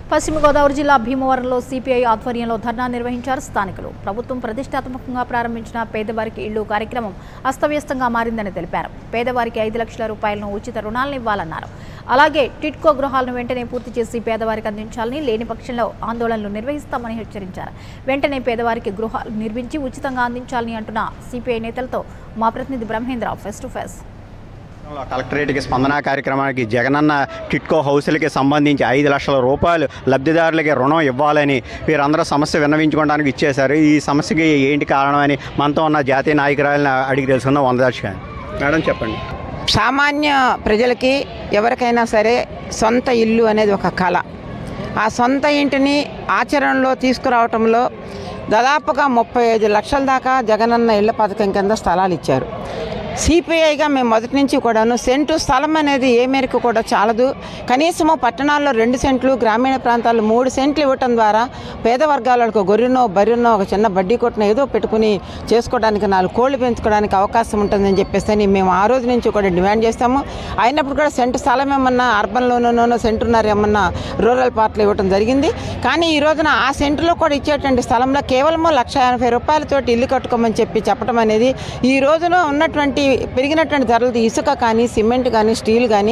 పశ్చిమ గోదావరి జిల్లా భీమవరంలో సిపిఐ ఆధ్వర్యంలో ధర్నా నిర్వహించారు స్థానికులు. ప్రభుత్వం ప్రతిష్టాత్మకంగా ప్రారంభించిన పేదవారికి ఇళ్లు కార్యక్రమం అస్తవ్యస్తంగా మారిందని తెలిపారు. పేదవారికి 5 లక్షల రూపాయలను ఉచిత రుణాలను ఇవ్వాలన్నారు. అలాగే టిట్కో గృహాలను వెంటనే పూర్తి చేసి పేదవారికి అందించాలని, లేని పక్షంలో ఆందోళనలు నిర్వహిస్తామని హెచ్చరించారు. వెంటనే పేదవారికి గృహాలు నిర్మించి ఉచితంగా అందించాలని అంటున్న సిపిఐ నేతలతో మా ప్రతినిధి బ్రహ్మేంద్ర ఫేస్ టు ఫేస్. కలెక్టరేట్కి స్పందన కార్యక్రమానికి జగనన్న టిట్కో హౌసులకి సంబంధించి 5 లక్షల రూపాయలు లబ్ధిదారులకి రుణం ఇవ్వాలని వీరందరూ సమస్య విన్నవించుకోవడానికి ఇచ్చేశారు. ఈ సమస్యకి ఏంటి కారణమని మనతో ఉన్న జాతీయ నాయకురాలను అడిగి తెలుసుకుందాం. వందదార్షి మేడం చెప్పండి. సామాన్య ప్రజలకి ఎవరికైనా సరే సొంత ఇల్లు అనేది ఒక కళ. ఆ సొంత ఇంటిని ఆచరణలో తీసుకురావటంలో దాదాపుగా 35 లక్షల దాకా జగనన్న ఇళ్ల పథకం కింద స్థలాలు ఇచ్చారు. సిపిఐగా మేము మొదటి నుంచి కూడాను సెంటు స్థలం అనేది ఏ మేరకు కూడా చాలదు, కనీసము పట్టణాల్లో 2 సెంట్లు, గ్రామీణ ప్రాంతాల్లో 3 సెంట్లు ఇవ్వటం ద్వారా పేద వర్గాలకు గొర్రెనో బర్రెనో ఒక చిన్న బడ్డీ కొట్టున ఏదో పెట్టుకుని చేసుకోవడానికి 4 కోళ్ళు పెంచుకోవడానికి అవకాశం ఉంటుందని చెప్పేసి మేము ఆ రోజు నుంచి కూడా డిమాండ్ చేస్తాము. అయినప్పుడు కూడా సెంటు స్థలం ఏమన్నా అర్బన్లోనో సెంటున్నర ఏమన్నా రూరల్ పార్ట్లో ఇవ్వటం జరిగింది. కానీ ఈ రోజున ఆ సెంటులో కూడా ఇచ్చేటువంటి స్థలంలో కేవలము 1,80,000 రూపాయలతోటి ఇల్లు కట్టుకోమని చెప్పడం అనేది ఈ రోజున ఉన్నటువంటి పెరిగినటువంటి ధరలు ఇసుక కానీ, సిమెంట్ కానీ, స్టీల్ కానీ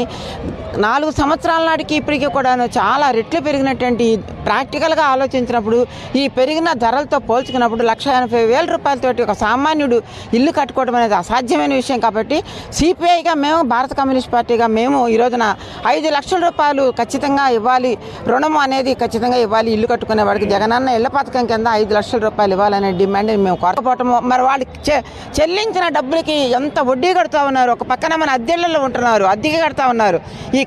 4 సంవత్సరాల నాటికి ఇప్పటికీ కూడా చాలా రెట్లు పెరిగినటువంటి ప్రాక్టికల్గా ఆలోచించినప్పుడు ఈ పెరిగిన ధరలతో పోల్చుకున్నప్పుడు 1,80,000 రూపాయలతోటి ఒక సామాన్యుడు ఇల్లు కట్టుకోవడం అనేది అసాధ్యమైన విషయం. కాబట్టి సిపిఐగా మేము, భారత కమ్యూనిస్ట్ పార్టీగా మేము ఈ రోజున 5 లక్షల రూపాయలు ఖచ్చితంగా ఇవ్వాలి, రుణం అనేది ఖచ్చితంగా ఇవ్వాలి, ఇల్లు కట్టుకునే వాడికి జగనన్న ఇళ్ల పథకం కింద 5 లక్షల రూపాయలు ఇవ్వాలనే డిమాండ్ మేము కోరకపోవటము. మరి వాళ్ళకి చెల్లించిన డబ్బులకి ఎంత వడ్డీ కడుతూ ఉన్నారు. ఒక పక్కన మన అద్దెళ్లలో ఉంటున్నారు, అద్దెకి కడతా ఉన్నారు,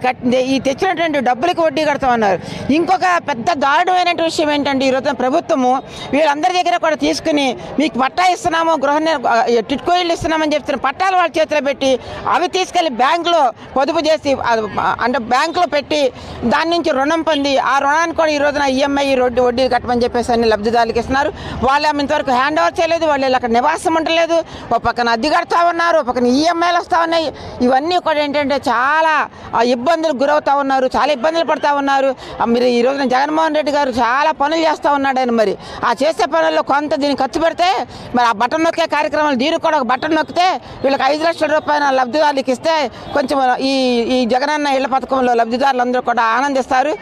ఈ తెచ్చినటువంటి డబ్బులకి వడ్డీ కడతా ఉన్నారు. ఇంకొక పెద్ద దారుణమైన విషయం ఏంటంటే ఈ రోజున ప్రభుత్వము వీళ్ళందరి దగ్గర కూడా తీసుకుని మీకు పట్టా ఇస్తున్నాము, టిట్కో ఇల్లు ఇస్తున్నామని చెప్తున్న పట్టాలు వాళ్ళ చేతిలో పెట్టి అవి తీసుకెళ్లి బ్యాంకులో పొదుపు చేసి అంటే బ్యాంకులో పెట్టి దాని నుంచి రుణం పొంది ఆ రుణాన్ని కూడా ఈ రోజున ఈఎంఐ వడ్డీ కట్టమని చెప్పేసి అన్ని లబ్ధిదారులకు ఇస్తున్నారు. వాళ్ళు ఇంతవరకు హ్యాండ్ ఓవర్ చేయలేదు, వాళ్ళు అక్కడ నివాసం ఉండలేదు, ఒక పక్కన అద్దె కడతా ఉన్నారు, ఒక పక్కన ఈఎంఐలు వస్తూ ఉన్నాయి. ఇవన్నీ కూడా ఏంటంటే చాలా ఇబ్బందులు గురవుతూ ఉన్నారు, చాలా ఇబ్బందులు పడుతూ ఉన్నారు. మీరు ఈ రోజున జగన్మోహన్ రెడ్డి గారు చాలా పనులు చేస్తూ ఉన్నాడు. ఆయన మరి ఆ చేసే పనుల్లో కొంత దీన్ని ఖర్చు పెడితే మరి ఆ బటన్ నొక్కే కార్యక్రమాలు దీనికి కూడా ఒక బటన్ నొక్కితే వీళ్ళకి 5 లక్షల రూపాయల లబ్ధిదారులకు ఇస్తే కొంచెం ఈ జగనన్న ఇళ్ల పథకంలో లబ్ధిదారులందరూ కూడా ఆనందిస్తారు.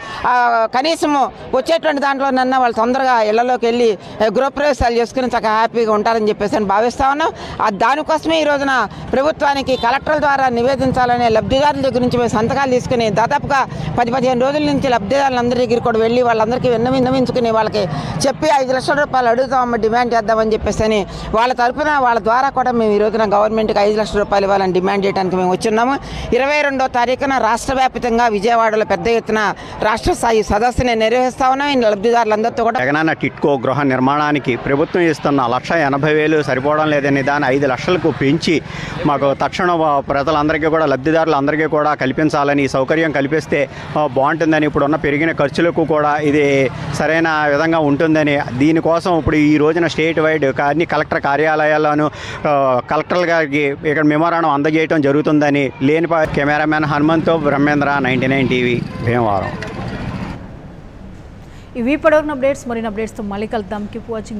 కనీసము వచ్చేటువంటి దాంట్లోనన్నా వాళ్ళు తొందరగా ఇళ్లలోకి వెళ్ళి గృహప్రవేశాలు చేసుకుని చక్కగా హ్యాపీగా ఉంటారని చెప్పేసి అని భావిస్తూ ఉన్నాం. దానికోసమే ఈ రోజున ప్రభుత్వానికి కలెక్టర్ల ద్వారా నివేదించాలనే లబ్ధిదారుల దగ్గర నుంచి మేము సంతకాలు తీసుకుని దాదాపుగా 10-15 రోజుల నుంచి లబ్ధిదారులందరి దగ్గర కూడా వెళ్ళి వాళ్ళందరికీ విన్నవించుకుని వాళ్ళకి చెప్పి 5 లక్షల రూపాయలు అడుగుతామని డిమాండ్ చేద్దామని చెప్పేసి అని వాళ్ళ తరఫున వాళ్ళ ద్వారా కూడా మేము ఈ రోజున గవర్నమెంట్కి 5 లక్షల రూపాయలు ఇవ్వాలని డిమాండ్ చేయడానికి మేము వచ్చున్నాము. 22వ తారీఖున రాష్ట్ర వ్యాప్తంగా విజయవాడలో పెద్ద ఎత్తున రాష్ట్ర స్థాయి సదస్సుని నిర్వహిస్తా ఉన్నాం. ఈ లబ్ధిదారులందరితో కూడా జగనన్న టిట్కో గృహ నిర్మాణానికి ప్రభుత్వం ఇస్తున్న 1,80,000 సరిపోవడం లేదని దాన్ని 5 లక్షలకు పెంచి మాకు తక్షణ ప్రజలందరికీ కూడా లబ్ధిదారులందరికీ కూడా కల్పించాలని, ఈ సౌకర్యం కల్పిస్తే బాగుంటుందని, ఇప్పుడున్న పెరిగిన ఖర్చులకు కూడా ఇది సరైన విధంగా ఉంటుందని, దీనికోసం ఇప్పుడు ఈ రోజున స్టేట్ వైడ్ అన్ని కలెక్టర్ కార్యాలయాల్లోనూ కలెక్టర్ గారికి ఇక్కడ మెమోరాండం అందజేయడం జరుగుతుందని. లేని కెమెరామెన్ హనుమంతో బ్రహ్మేంద్ర 99 టీవీ భీమవరం. ఇవి ఇప్పటివరకు అప్డేట్స్. మరిన్ని అప్డేట్స్తో మళ్ళీ కలుద్దాం. Keep watching.